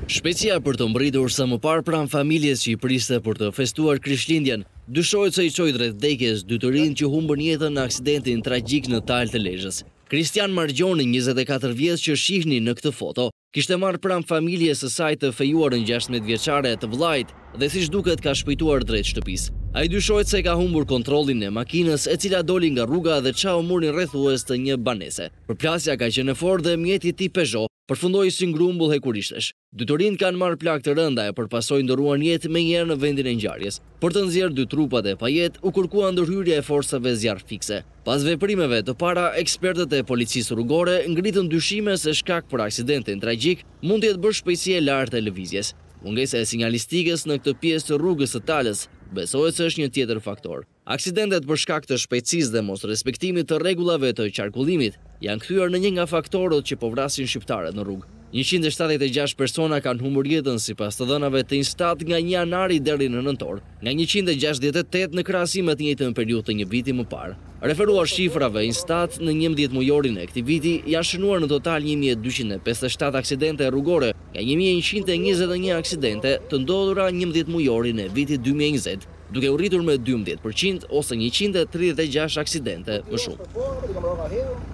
Shpejtësia për të mbritur sa më parë pranë familjes që i priste për të festuar Krishtlindjen, dyshohet se i çoi drejt vdekjes dy të rinj që humbën jetën në aksidentin tragjik në Talë të Lezhës. Kristjan Margjoni, 24 vjeç që shihni në këtë foto, kishte marrë pranë familjes së saj të fejuarën 16 vjeçare të vllait dhe siç duket ka shpejtuar drejt shtëpisë. Ai dyshohet se ka humbur kontrollin e makinës e cila doli nga rruga dhe çau murin rrethues të një banese. Përplasja ka qenë e fortë dhe mjeti i tij Peugeot përfundoi si ngrumbull hekurishtesh. Dy të rinj kanë marrë plagë të rënda e përpasoi ndëruan jetë menjëherë në vendin e ngjarjes. Për të nxjerrë dy trupat e pajet, u kërkua ndërhyrja e forcave zjarr fikse. Pas veprimeve të para, ekspertët e policisë rrugore ngritën dyshime se shkak për aksidentin tragjik mund të jetë bërë shpejtësia e lartë e lëvizjes. Mungesa e sinjalistikës në këtë pjesë të rrugës së Talës besohet se është një tjetër faktor. Aksidentet për shkak të shpejtësisë dhe mos respektimit të rregullave të qarkullimit janë kthyer në një nga faktorët që po vrasin shqiptarët në rrugë. 176 persona kanë humbur jetën sipas të dhënave të Instat nga 1 janari deri në nëntor, nga 168 në krahasim me të njëjtën periudhë të një viti më parë. Referuar shifrave Instat, në 11 mujorin e këtij viti janë shënuar në total 1257 aksidente rrugore, nga 1121 aksidente të ndodhura 11 mujorin e vitit 2020, duke u rritur me 12% ose 136 aksidente më shumë.